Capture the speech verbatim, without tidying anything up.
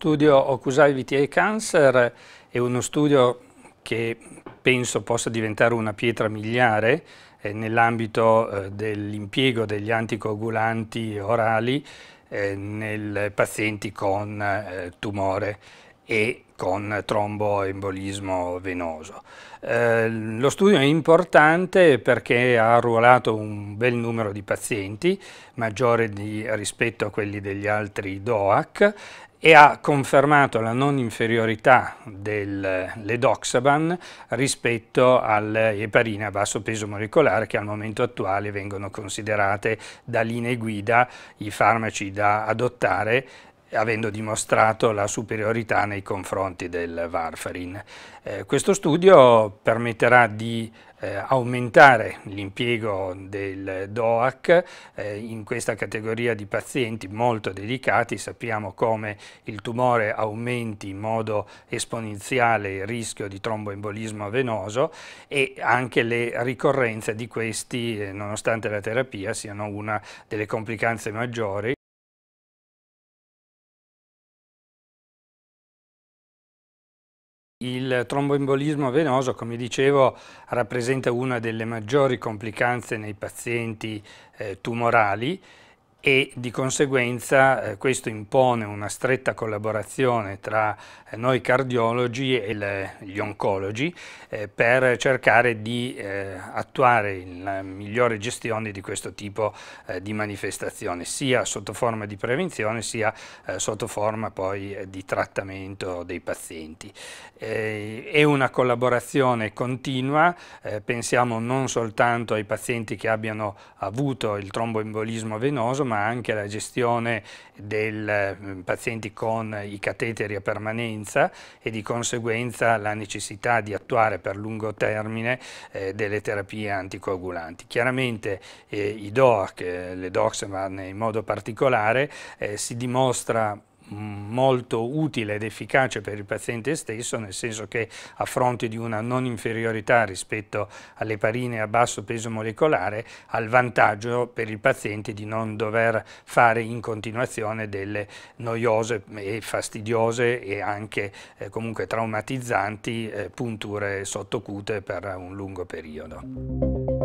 studio Hokusai V T A Cancer è uno studio che penso possa diventare una pietra miliare eh, nell'ambito eh, dell'impiego degli anticoagulanti orali eh, nei pazienti con eh, tumore e con tromboembolismo venoso. Eh, lo studio è importante perché ha arruolato un bel numero di pazienti, maggiore di, rispetto a quelli degli altri D O A C, e ha confermato la non inferiorità dell'edoxaban rispetto alle eparine a basso peso molecolare, che al momento attuale vengono considerate da linee guida i farmaci da adottare, avendo dimostrato la superiorità nei confronti del warfarin. Eh, questo studio permetterà di eh, aumentare l'impiego del D O A C eh, in questa categoria di pazienti molto delicati. Sappiamo come il tumore aumenti in modo esponenziale il rischio di tromboembolismo venoso, e anche le ricorrenze di questi, eh, nonostante la terapia, siano una delle complicanze maggiori. Il tromboembolismo venoso, come dicevo, rappresenta una delle maggiori complicanze nei pazienti eh, tumorali, e di conseguenza eh, questo impone una stretta collaborazione tra eh, noi cardiologi e le, gli oncologi eh, per cercare di eh, attuare la migliore gestione di questo tipo eh, di manifestazione, sia sotto forma di prevenzione sia eh, sotto forma poi eh, di trattamento dei pazienti. Eh, è una collaborazione continua, eh, pensiamo non soltanto ai pazienti che abbiano avuto il tromboembolismo venoso, ma anche alla gestione dei pazienti con i cateteri a permanenza e di conseguenza la necessità di attuare per lungo termine eh, delle terapie anticoagulanti. Chiaramente eh, i D O A C, l'edoxaban in modo particolare, eh, si dimostra molto utile ed efficace per il paziente stesso, nel senso che a fronte di una non inferiorità rispetto alle eparine a basso peso molecolare ha il vantaggio per il paziente di non dover fare in continuazione delle noiose e fastidiose e anche eh, comunque traumatizzanti eh, punture sottocute per un lungo periodo.